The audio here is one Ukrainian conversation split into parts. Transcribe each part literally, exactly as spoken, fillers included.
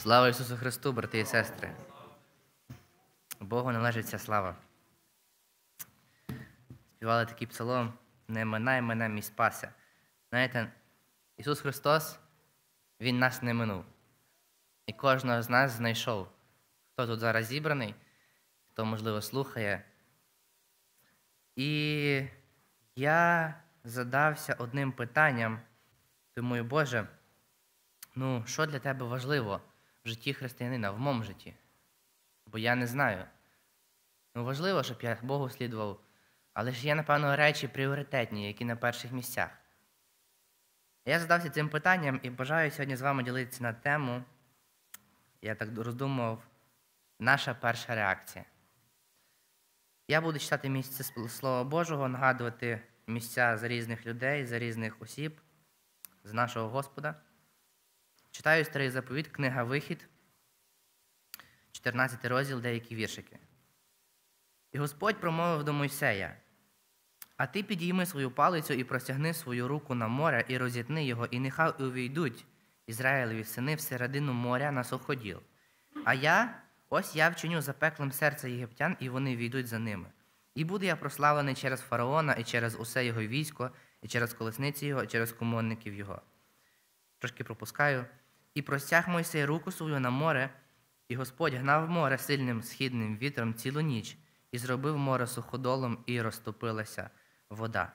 Слава Ісусу Христу, брати і сестри! Богу належить вся слава. Співали такий псалом: «Не минай мене, мій спася». Знаєте, Ісус Христос, Він нас не минув. І кожного з нас знайшов. Хто тут зараз зібраний, хто, можливо, слухає. І я задався одним питанням. Думаю, Боже, ну, що для Тебе важливо в житті християнина, в моєму житті? Бо я не знаю. Ну, важливо, щоб я Богу слідував, але ж є, напевно, речі пріоритетні, які на перших місцях. Я задався цим питанням і бажаю сьогодні з вами ділитися на тему, я так роздумував, наша перша реакція. Я буду читати місця Слова Божого, нагадувати місця за різних людей, за різних осіб, з нашого Господа. Читаю Старий Заповіт, книга Вихід, чотирнадцятий розділ, деякі віршики. «І Господь промовив до Мойсея: а ти підійми свою палицю і простягни свою руку на море, і розітни його, і нехай увійдуть Ізраїлеві сини всередину моря на суходіл. А я, ось я вчиню запеклим серце єгиптян, і вони війдуть за ними. І буду я прославлений через фараона, і через усе його військо, і через колесниці його, і через комонників його». Трошки пропускаю. «І простяг Мойсей руку свою на море, і Господь гнав море сильним східним вітром цілу ніч, і зробив море суходолом, і розтопилася вода».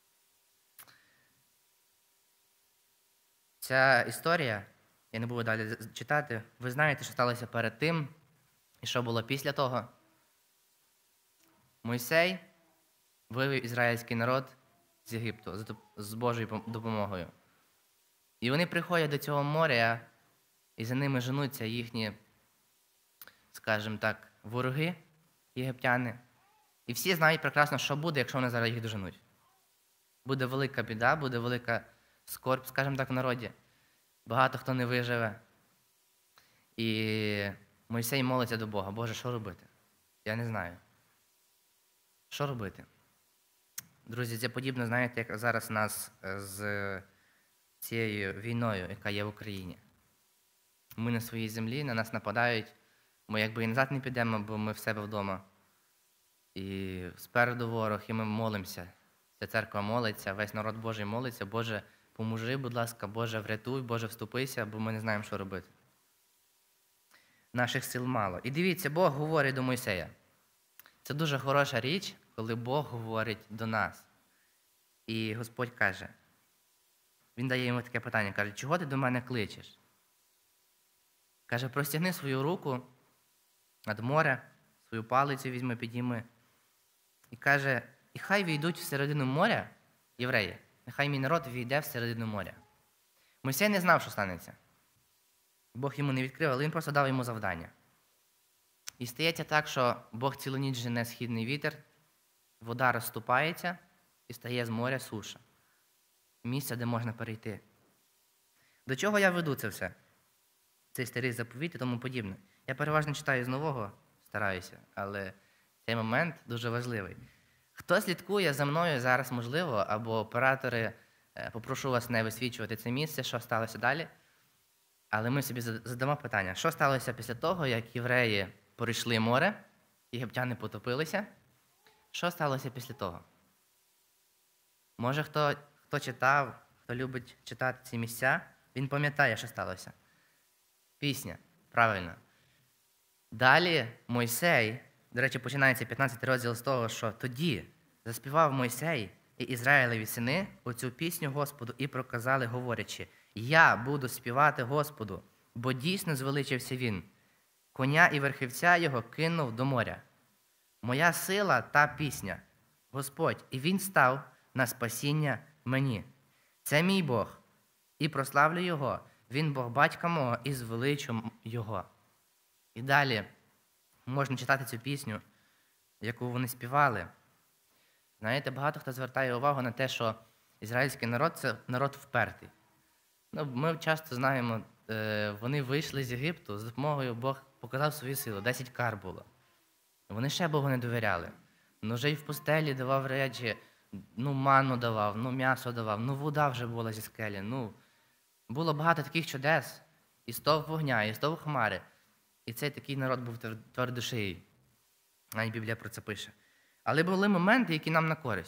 Ця історія, я не буду далі читати, ви знаєте, що сталося перед тим, і що було після того. Мойсей вивів ізраїльський народ з Єгипту з Божою допомогою. І вони приходять до цього моря, і за ними женуться їхні, скажімо так, вороги, єгиптяни. І всі знають прекрасно, що буде, якщо вони зараз їх доженуть. Буде велика біда, буде велика скорбь, скажімо так, в народі. Багато хто не виживе. І Мойсей молиться до Бога: Боже, що робити? Я не знаю. Що робити? Друзі, це подібно, знаєте, як зараз нас з цією війною, яка є в Україні. Ми на своїй землі, на нас нападають, ми якби і назад не підемо, бо ми в себе вдома. І спереду ворог, і ми молимося. Ця церква молиться, весь народ Божий молиться: Боже, поможи, будь ласка, Боже, врятуй, Боже, вступися, бо ми не знаємо, що робити. Наших сил мало. І дивіться, Бог говорить до Мойсея. Це дуже хороша річ, коли Бог говорить до нас. І Господь каже, Він дає йому таке питання, каже: чого ти до мене кличеш? Каже: простягни свою руку над море, свою палицю візьми, підійми. І каже: і хай війдуть всередину моря, євреї, нехай мій народ війде всередину моря. Мойсей не знав, що станеться. Бог йому не відкрив, але він просто дав йому завдання. І стається так, що Бог цілу ніч жене східний вітер, вода розступається і стає з моря суша. Місце, де можна перейти. До чого я веду це все? Цей Старий Заповіт і тому подібне. Я переважно читаю з Нового, стараюся, але цей момент дуже важливий. Хто слідкує за мною зараз, можливо, або оператори, попрошу вас не висвічувати це місце, що сталося далі. Але ми собі задамо питання, що сталося після того, як євреї перейшли море, єгиптяни потопилися? Що сталося після того? Може, хто, хто читав, хто любить читати ці місця, він пам'ятає, що сталося. Пісня, правильно. Далі Мойсей, до речі, починається п'ятнадцятий розділ з того, що тоді заспівав Мойсей і Ізраїлеві сини оцю пісню Господу і проказали, говорячи: «Я буду співати Господу, бо дійсно звеличився Він. Коня і верхівця його кинув до моря. Моя сила та пісня, Господь, і Він став на спасіння мені. Це мій Бог, і прославлю Його. Він Бог батька мого, і звеличу Його». І далі можна читати цю пісню, яку вони співали. Знаєте, багато хто звертає увагу на те, що ізраїльський народ – це народ впертий. Ну, ми часто знаємо, вони вийшли з Єгипту, з допомогою Бог показав свою силу, десять кар було. Вони ще Богу не довіряли. Ну, вже й в пустелі давав речі, ну, манну давав, ну, м'ясо давав, ну, вода вже була зі скелі. Ну, було багато таких чудес. і стовп вогня, і стовп хмари. І цей такий народ був твердошиїй. Навіть Біблія про це пише. Але були моменти, які нам на користь.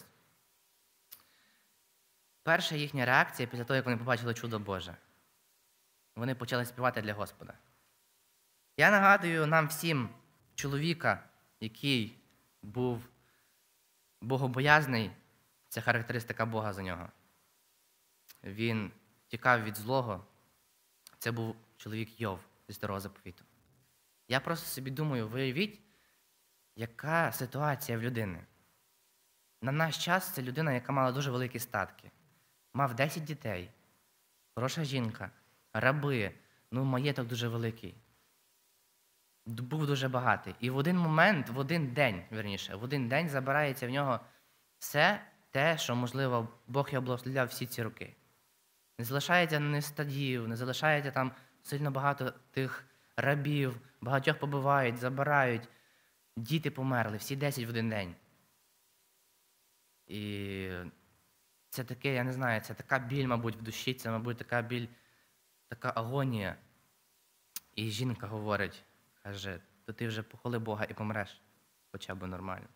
Перша їхня реакція після того, як вони побачили чудо Боже. Вони почали співати для Господа. Я нагадую нам всім чоловіка, який був богобоязний, це характеристика Бога за нього. Він тікав від злого. Це був чоловік Йов зі Старого Заповіту. Я просто собі думаю, виявіть, яка ситуація в людини. На наш час це людина, яка мала дуже великі статки. Мав десять дітей, хороша жінка, раби, ну маєток дуже великий. Був дуже багатий. І в один момент, в один день, вірніше, в один день забирається в нього все те, що, можливо, Бог його благословляв всі ці роки. Не залишається ні стадів, не залишається там сильно багато тих рабів, багатьох побивають, забирають. Діти померли, всі десять в один день. І це таке, я не знаю, це така біль, мабуть, в душі, це, мабуть, така біль, така агонія. І жінка говорить, каже, то ти вже похвали Бога і помреш, хоча б нормально.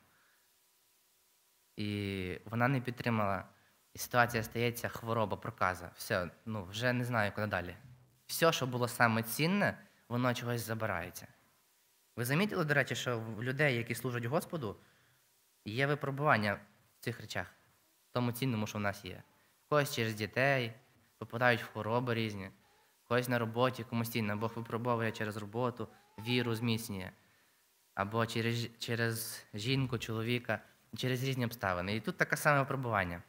І вона не підтримала. І ситуація стається хвороба, проказа. Все, ну, вже не знаю, куди далі. Все, що було саме цінне, воно чогось забирається. Ви замітили, до речі, що в людей, які служать Господу, є випробування в цих речах, в тому цінному, що в нас є. Когось через дітей, попадають в хвороби різні, когось на роботі, комусь цінно, Бог випробовує через роботу, віру зміцнює, або через, через жінку, чоловіка, через різні обставини. І тут таке саме випробування.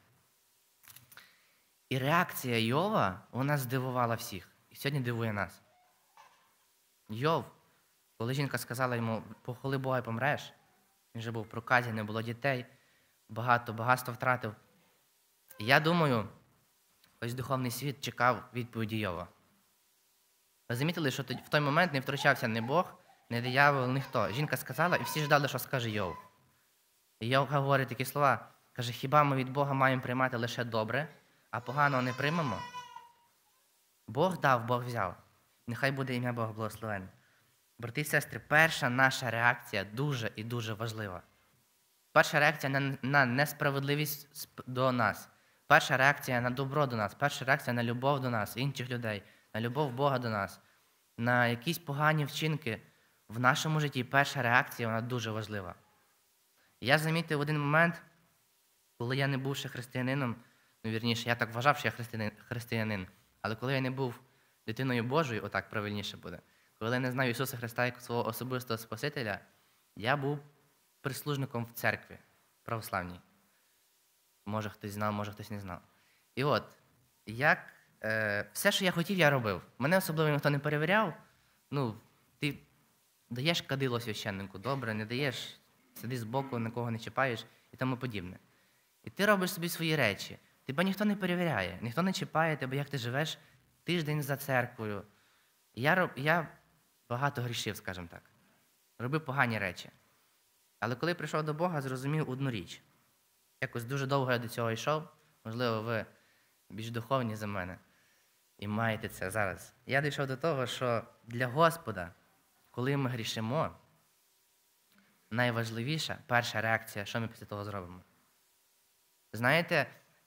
І реакція Йова, вона здивувала всіх. І сьогодні дивує нас. Йов, коли жінка сказала йому, похвали Бога і помреш, він вже був в проказі, не було дітей, багато, багатство втратив. І я думаю, ось духовний світ чекав відповіді Йова. Ви замітили, що в той момент не втручався ні Бог, ні диявол, ніхто. Жінка сказала, і всі ждали, що скаже Йов. І Йов говорить такі слова, каже, хіба ми від Бога маємо приймати лише добре, а поганого не приймемо? Бог дав, Бог взяв. Нехай буде ім'я Бога благословенне. Брати і сестри, перша наша реакція дуже і дуже важлива. Перша реакція на, на несправедливість до нас. Перша реакція на добро до нас. Перша реакція на любов до нас, інших людей. На любов Бога до нас. На якісь погані вчинки в нашому житті. Перша реакція, вона дуже важлива. Я замітив один момент, коли я не був ще християнином, ну, вірніше, я так вважав, що я християнин, християнин. Але коли я не був дитиною Божою, отак правильніше буде, коли я не знав Ісуса Христа як свого особистого Спасителя, я був прислужником в церкві православній. Може хтось знав, може хтось не знав. І от, як, е, все, що я хотів, я робив. Мене особливо ніхто не перевіряв. Ну, ти даєш кадило священнику, добре, не даєш, сиди збоку, нікого не чіпаєш і тому подібне. І ти робиш собі свої речі. Тебе ніхто не перевіряє, ніхто не чіпає тебе, як ти живеш тиждень за церквою. І я, роб, я багато грішив, скажімо так. Робив погані речі. Але коли прийшов до Бога, зрозумів одну річ. Якось дуже довго я до цього йшов. Можливо, ви більш духовні за мене. І маєте це зараз. Я дійшов до того, що для Господа, коли ми грішимо, найважливіша перша реакція, що ми після того зробимо. Знаєте,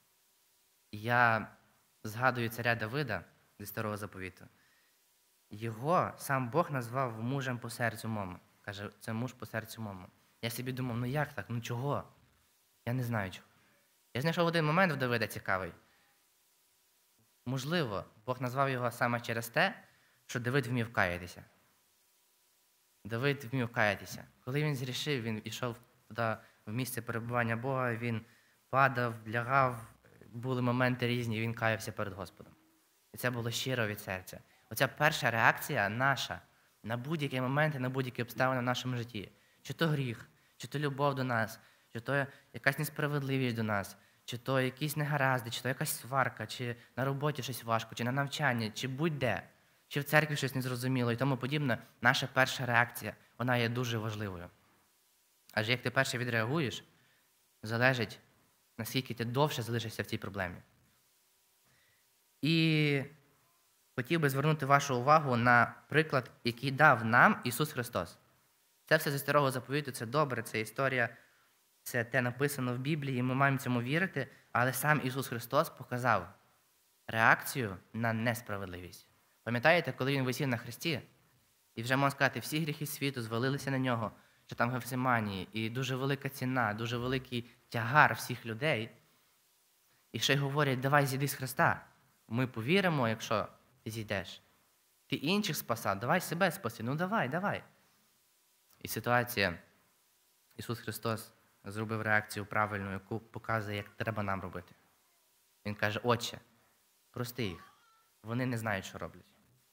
я згадую царя Давида зі Старого Заповіту. Його сам Бог назвав мужем по серцю мому. Каже, це муж по серцю мому. Я собі думав, ну як так, ну чого? Я не знаю чого. Я знайшов один момент в Давида цікавий. Можливо, Бог назвав його саме через те, що Давид вмів каятися. Давид вмів каятися. Коли він зрішив, він йшов туди в місце перебування Бога, він падав, лягав, були моменти різні, і він каявся перед Господом. І це було щиро від серця. Оця перша реакція наша на будь-які моменти, на будь-які обставини в нашому житті. Чи то гріх, чи то любов до нас, чи то якась несправедливість до нас, чи то якісь негаразди, чи то якась сварка, чи на роботі щось важко, чи на навчанні, чи будь-де, чи в церкві щось незрозуміло і тому подібне, наша перша реакція, вона є дуже важливою. Адже як ти перше відреагуєш, залежить, наскільки ти довше залишишся в цій проблемі. І хотів би звернути вашу увагу на приклад, який дав нам Ісус Христос. Це все зі Старого Заповіту, це добре, це історія, це те написано в Біблії, ми маємо цьому вірити, але сам Ісус Христос показав реакцію на несправедливість. Пам'ятаєте, коли Він висів на хресті, і вже, можна сказати, всі гріхи світу звалилися на Нього, що там Гефсиманії, і дуже велика ціна, дуже великий тягар всіх людей. І ще й говорять, давай зійди з Христа. Ми повіримо, якщо ти зійдеш. Ти інших спасав, давай себе спаси. Ну давай, давай. І ситуація, Ісус Христос зробив реакцію правильну, яку показує, як треба нам робити. Він каже, Отче, прости їх. Вони не знають, що роблять.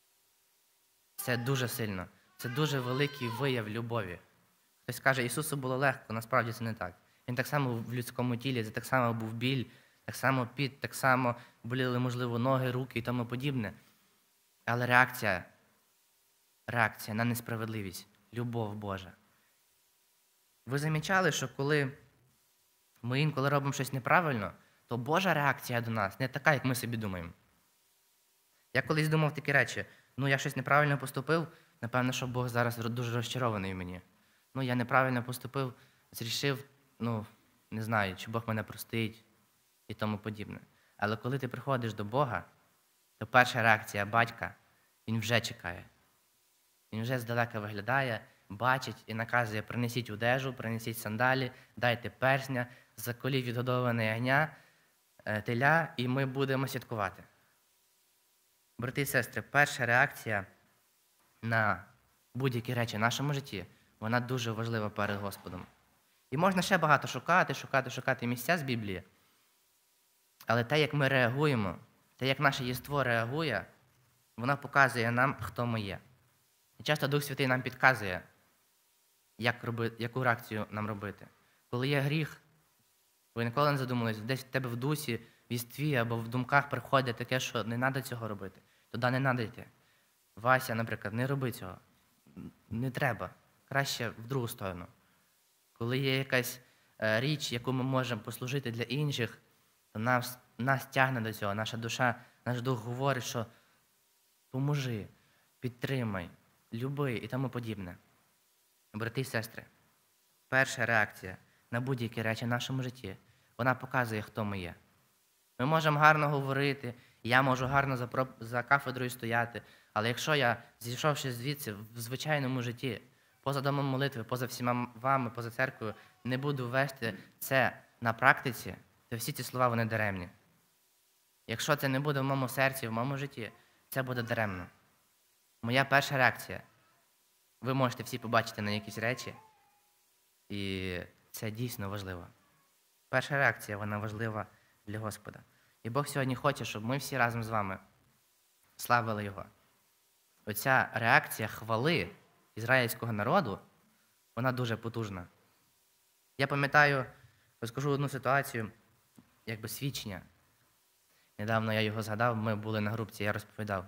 Це дуже сильно. Це дуже великий вияв любові. Хтось каже, Ісусу було легко, насправді це не так. Він так само в людському тілі, це так само був біль, так само піт, так само боліли, можливо, ноги, руки і тому подібне. Але реакція, реакція на несправедливість, любов Божа. Ви замічали, що коли ми інколи робимо щось неправильно, то Божа реакція до нас не така, як ми собі думаємо. Я колись думав такі речі, ну я щось неправильно поступив, напевно, що Бог зараз дуже розчарований в мені. Ну я неправильно поступив, зрішив, ну не знаю, чи Бог мене простить і тому подібне. Але коли ти приходиш до Бога, то перша реакція батька, він вже чекає. Він вже здалека виглядає, бачить і наказує, принесіть одежу, принесіть сандалі, дайте персня, заколіть відгодований ягня, теля, і ми будемо святкувати. Брати і сестри, перша реакція на будь-які речі в нашому житті, вона дуже важлива перед Господом. І можна ще багато шукати, шукати, шукати місця з Біблії. Але те, як ми реагуємо, те, як наше єство реагує, воно показує нам, хто ми є. І часто Дух Святий нам підказує, як робити, яку реакцію нам робити. Коли є гріх, ви ніколи не задумались, десь в тебе в дусі, в єстві або в думках приходить таке, що не треба цього робити. Туди не треба йти. Вася, наприклад, не роби цього. Не треба. Краще в другу сторону. Коли є якась е, річ, яку ми можемо послужити для інших, то нас, нас тягне до цього. Наша душа, наш дух говорить, що поможи, підтримай, люби і тому подібне. Брати і сестри, перша реакція на будь-які речі в нашому житті, вона показує, хто ми є. Ми можемо гарно говорити, я можу гарно за, про... за кафедрою стояти, але якщо я, зійшовши звідси в звичайному житті, поза домом молитви, поза всіма вами, поза церквою, не буду вести це на практиці, то всі ці слова, вони даремні. Якщо це не буде в моєму серці, в моєму житті, це буде даремно. Моя перша реакція. Ви можете всі побачити на якісь речі, і це дійсно важливо. Перша реакція, вона важлива для Господа. І Бог сьогодні хоче, щоб ми всі разом з вами славили Його. Оця реакція хвали ізраїльського народу, вона дуже потужна. Я пам'ятаю, розкажу одну ситуацію, якби свідчення. Недавно я його згадав, ми були на групці, я розповідав.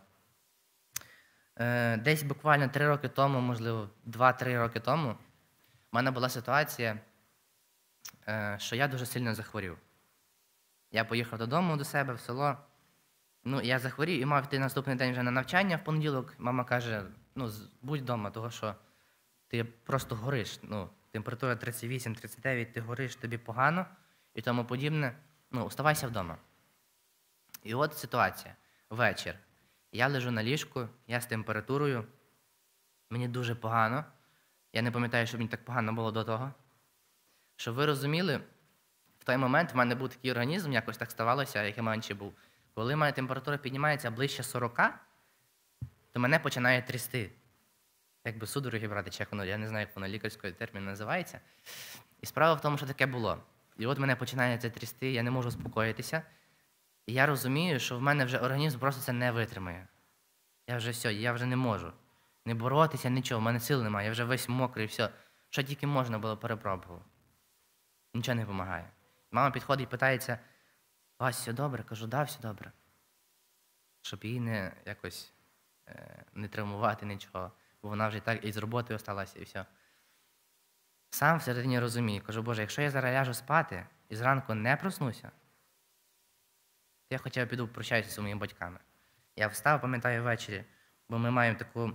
Десь буквально три роки тому, можливо, два-три роки тому, в мене була ситуація, що я дуже сильно захворів. Я поїхав додому до себе в село, ну, я захворів і мав йти наступний день вже на навчання в понеділок. Мама каже, ну, будь вдома, тому що ти просто гориш, ну, температура тридцять вісім тридцять дев'ять, ти гориш, тобі погано і тому подібне, ну, оставайся вдома. І от ситуація, вечір. Я лежу на ліжку, я з температурою, мені дуже погано. Я не пам'ятаю, що мені так погано було до того. Щоб ви розуміли, в той момент в мене був такий організм, якось так ставалося, як і менше був. Коли в мене температура піднімається ближче сорока, то мене починає трясти. Якби судороги брати, чи як воно, я не знаю, як воно лікарський термін називається. І справа в тому, що таке було. І от мене починає це трясти, я не можу успокоїтися. І я розумію, що в мене вже організм просто це не витримає. Я вже все, я вже не можу. Не боротися, нічого, в мене сил немає, я вже весь мокрий, все. Що тільки можна було, перепробував. Нічого не допомагає. Мама підходить і питається, Вась, все добре? Кажу, да, все добре. Щоб її не якось е, не травмувати нічого, бо вона вже і так із роботи осталася, і все. Сам всередині розумію, кажу, Боже, якщо я зараз ляжу спати і зранку не проснуся, то я хоча б піду прощаюся зі своїми батьками. Я встав, пам'ятаю, ввечері, бо ми маємо таку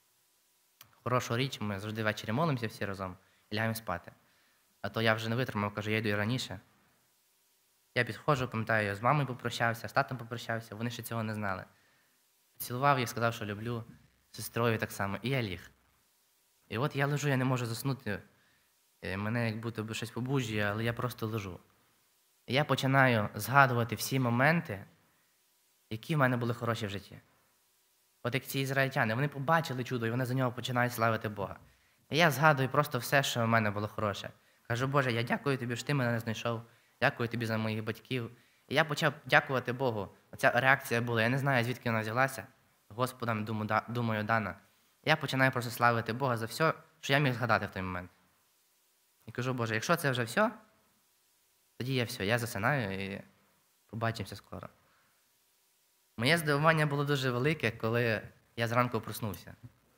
хорошу річ, ми завжди ввечері молимося всі разом і лягаємо спати. А то я вже не витримав, кажу, я йду і раніше. Я підходжу, пам'ятаю, я з мамою попрощався, з татом попрощався, вони ще цього не знали. Цілував їх, сказав, що люблю, з сестрою так само, і я ліг. І от я лежу, я не можу заснути, е, мене як будто би щось побуджує, але я просто лежу. І я починаю згадувати всі моменти, які в мене були хороші в житті. От як ці ізраїльтяни, вони побачили чудо, і вони за нього починають славити Бога. І я згадую просто все, що в мене було хороше. Кажу, Боже, я дякую тобі, що ти мене не знайшов. Дякую тобі за моїх батьків. І я почав дякувати Богу. Оця реакція була, я не знаю, звідки вона взялася. Господом, думаю, дана. Я починаю просто славити Бога за все, що я міг згадати в той момент. І кажу, Боже, якщо це вже все, тоді я все, я засинаю і побачимося скоро. Моє здивування було дуже велике, коли я зранку проснувся.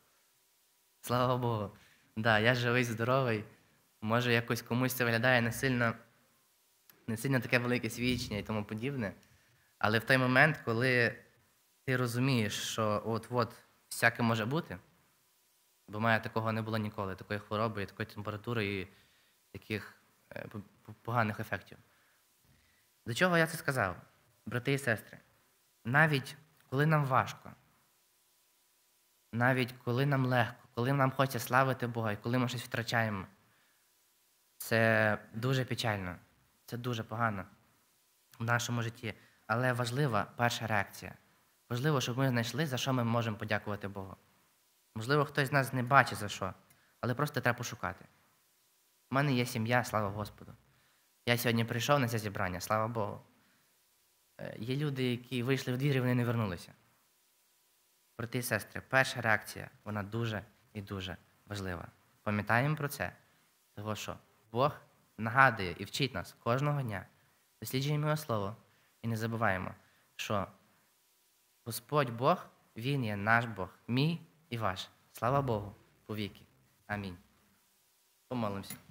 Слава Богу. Да, я живий, здоровий. Може, якось комусь це виглядає не сильно, не сильно таке велике свідчення і тому подібне. Але в той момент, коли ти розумієш, що от-от всяке може бути, бо в мене такого не було ніколи, такої хвороби, такої температури і таких е, поганих ефектів. До чого я це сказав, брати і сестри? Навіть коли нам важко, навіть коли нам легко, коли нам хочеться славити Бога і коли ми щось втрачаємо, це дуже печально, це дуже погано в нашому житті. Але важлива перша реакція. Важливо, щоб ми знайшли, за що ми можемо подякувати Богу. Можливо, хтось з нас не бачить за що, але просто треба пошукати. У мене є сім'я, слава Господу. Я сьогодні прийшов на це зібрання, слава Богу. Є люди, які вийшли в двір і вони не вернулися. Брати і сестри, перша реакція, вона дуже і дуже важлива. Пам'ятаємо про це, тому що Бог нагадує і вчить нас кожного дня. Досліджуємо Його Слово і не забуваємо, що Господь Бог, Він є наш Бог, мій і ваш. Слава Богу, повіки. Амінь. Помолимося.